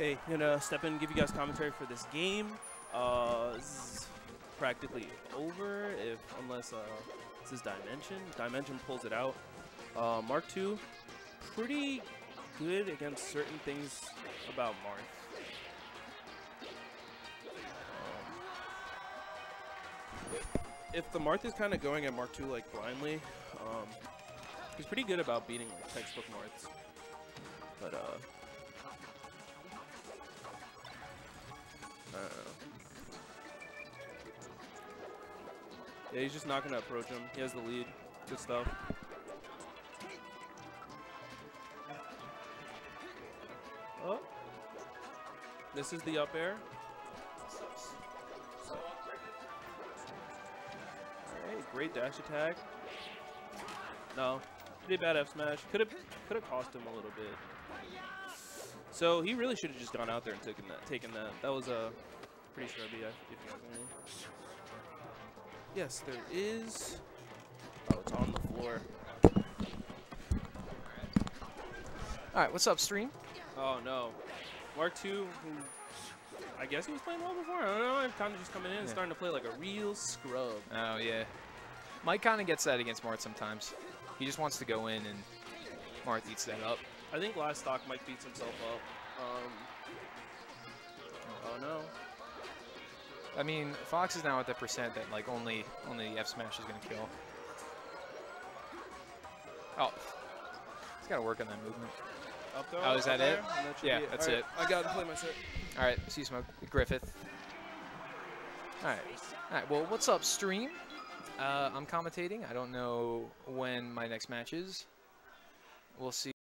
Hey, gonna step in and give you guys commentary for this game. This is practically over, unless this is Dimension. Dimension pulls it out. Mark II, pretty good against certain things about Marth. If the Marth is kind of going at Mark II like blindly, he's pretty good about beating like textbook Marths. But yeah, he's just not gonna approach him. He has the lead. Good stuff. Oh, this is the up air. Alright, great dash attack. No, pretty bad F smash. Could have cost him a little bit. So he really should have just gone out there and taken that. That was a pretty scrubby, if you ask me. Yes, there is. Oh, it's on the floor. All right, what's up, stream? Oh no, Mark II. Who I guess he was playing well before. I don't know. I'm kind of just coming in and starting to play like a real scrub. Oh yeah, Mike kind of gets that against Marth sometimes. He just wants to go in and Marth eats that up. I think last stock Mike beats himself up. Oh no. I mean, Fox is now at the percent that like only the F smash is gonna kill. Oh, he's got to work on that movement. Up throw, oh, is that it? That Yeah, that's it. I got to play my set. All right, see you, Smoke. Griffith. All right. Well, what's up, stream? I'm commentating. I don't know when my next match is. We'll see.